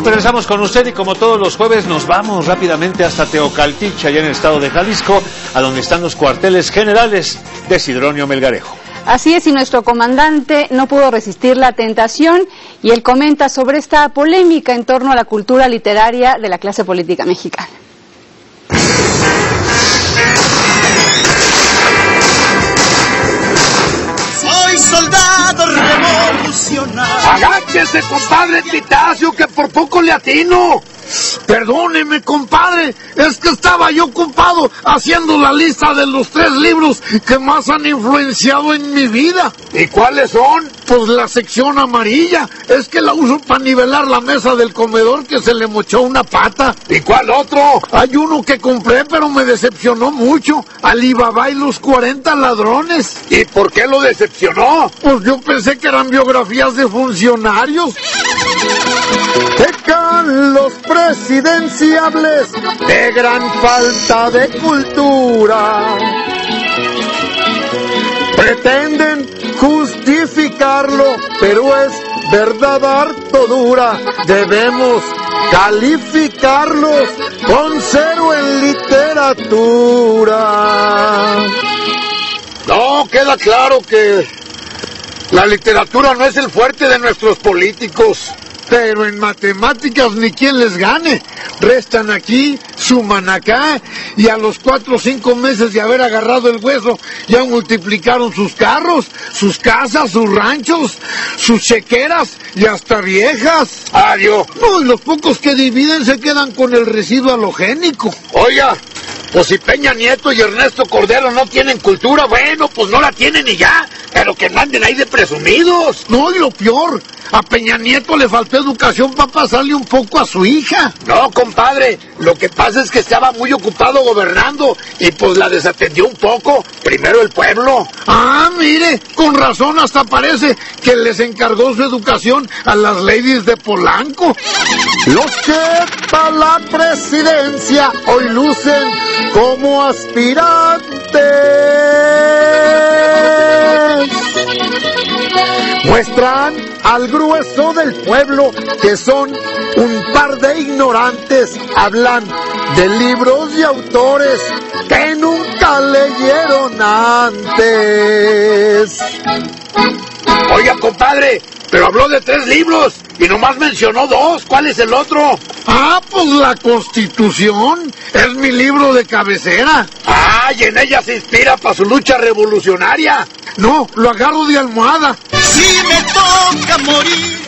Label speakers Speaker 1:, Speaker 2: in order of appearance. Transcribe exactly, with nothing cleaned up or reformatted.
Speaker 1: Regresamos con usted y como todos los jueves nos vamos rápidamente hasta Teocaltiche, allá en el estado de Jalisco, a donde están los cuarteles generales de Sidronio Melgarejo.
Speaker 2: Así es, y nuestro comandante no pudo resistir la tentación y él comenta sobre esta polémica en torno a la cultura literaria de la clase política mexicana.
Speaker 3: Soy soldado revolucionario.
Speaker 4: Agáchese, compadre Titasio, que por poco le atino. Perdóneme, compadre, es que estaba yo ocupado haciendo la lista de los tres libros que más han influenciado en mi vida. ¿Y cuáles son? Pues la sección amarilla, es que la uso para nivelar la mesa del comedor que se le mochó una pata. ¿Y cuál otro? Hay uno que compré pero me decepcionó mucho, Alibaba y los cuarenta ladrones. ¿Y por qué lo decepcionó? Pues yo pensé que eran biografías de funcionarios. Pecan los presidenciables de gran falta de cultura. Pretenden justificarlo, pero es verdad harto dura. Debemos calificarlos con cero en literatura. No, queda claro que la literatura no es el fuerte de nuestros políticos. Pero en matemáticas ni quien les gane. Restan aquí, suman acá, y a los cuatro o cinco meses de haber agarrado el hueso, ya multiplicaron sus carros, sus casas, sus ranchos, sus chequeras, y hasta viejas. Adiós. No, y los pocos que dividen se quedan con el residuo halogénico. Oiga, pues si Peña Nieto y Ernesto Cordero no tienen cultura, bueno, pues no la tienen y ya, pero que manden ahí de presumidos. No, y lo peor, a Peña Nieto le faltó educación para pasarle un poco a su hija. No, compadre, lo que pasa es que estaba muy ocupado gobernando y pues la desatendió un poco, primero el pueblo. Ah, mire, con razón hasta parece que les encargó su educación a las ladies de Polanco. Los que para la presidencia hoy lucen como aspirantes muestran al grueso del pueblo que son un par de ignorantes. Hablan de libros y autores que nunca leyeron antes. Oiga, compadre, pero habló de tres libros y nomás mencionó dos. ¿Cuál es el otro? Ah, pues la Constitución. Es mi libro de cabecera. Ah, y en ella se inspira para su lucha revolucionaria. No, lo agarro de almohada.
Speaker 3: Si me toca morir